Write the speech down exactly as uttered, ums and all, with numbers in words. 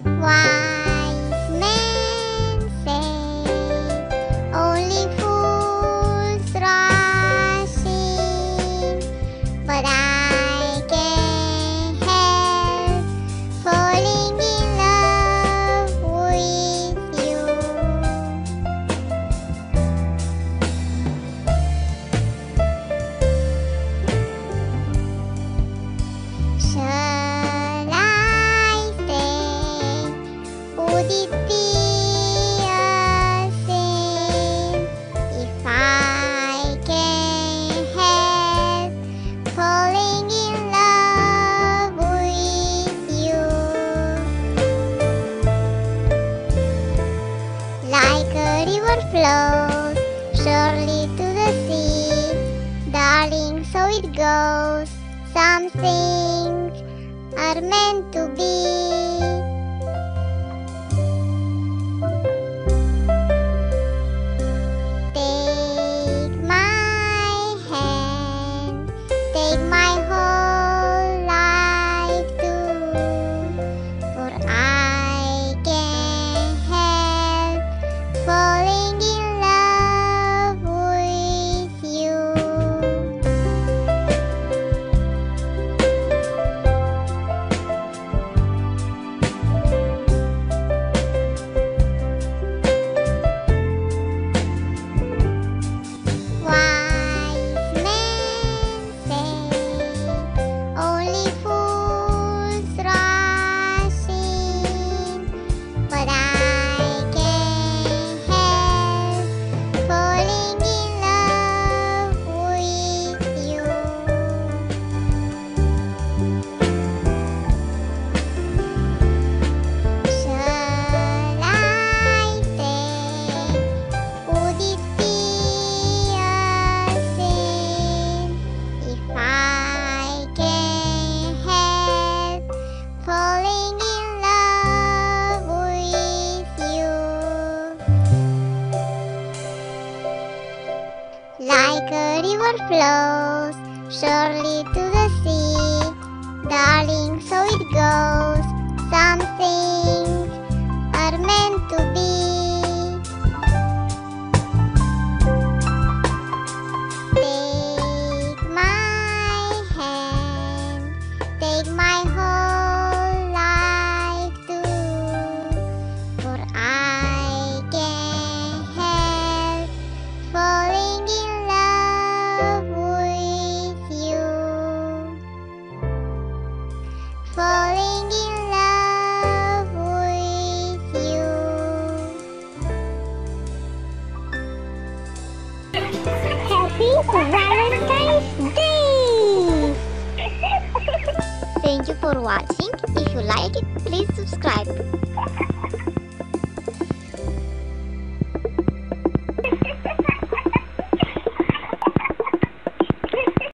Wise men say only fools rush in, but I can't help falling in love with you. Shall I stay? Would it be a sin if I can't help falling in love with you? Like a river flows surely to the sea, darling, so it goes. Some things are meant to be. Take my hand, take my whole life too, for I can't help falling in love with you. Wise men say only fools rush in, but I can't help falling in love with you. Shall I stay? Would it be a sin if I can't help falling in love with you? Like a river flows surely to the sea, darling, so it goes. Some things are meant to be. Take my hand, take my whole life too, for I can't help falling in love with you. Falling in love with you. Happy Valentine's Day! Thank you for watching. If you like it, please subscribe.